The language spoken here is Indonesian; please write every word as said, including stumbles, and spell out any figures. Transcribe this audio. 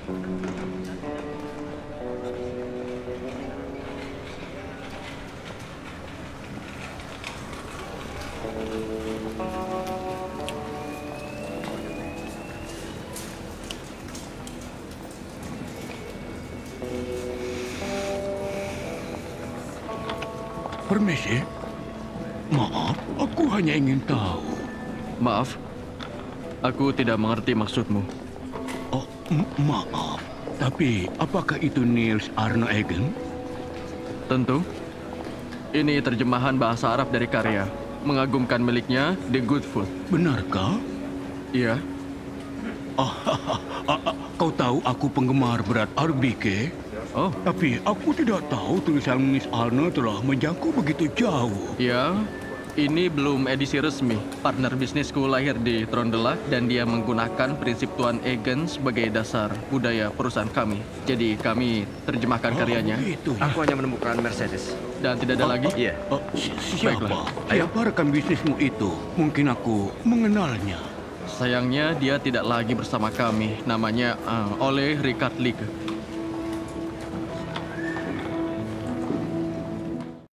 Permisi, maaf, aku hanya ingin tahu. Maaf, aku tidak mengerti maksudmu. Oh, maaf, tapi apakah itu Niels Arne Eggen? Tentu. Ini terjemahan bahasa Arab dari karya. Mengagumkan miliknya, The Good Food. Benarkah? Iya. Oh, kau tahu aku penggemar berat R B K? Oh. Tapi aku tidak tahu tulisan Miss Arne telah menjangkau begitu jauh. Ya, ini belum edisi resmi. Partner bisnisku lahir di Trondela dan dia menggunakan prinsip Tuan Eggen sebagai dasar budaya perusahaan kami. Jadi kami terjemahkan Oh, karyanya. begitu, ya. Aku hanya menemukan Mercedes. Dan tidak ada lagi? Iya. Oh, si- siapa? Baiklah. Siapa rekan bisnismu itu? Mungkin aku mengenalnya. Sayangnya dia tidak lagi bersama kami. Namanya uh, Ole Ricard Lieke.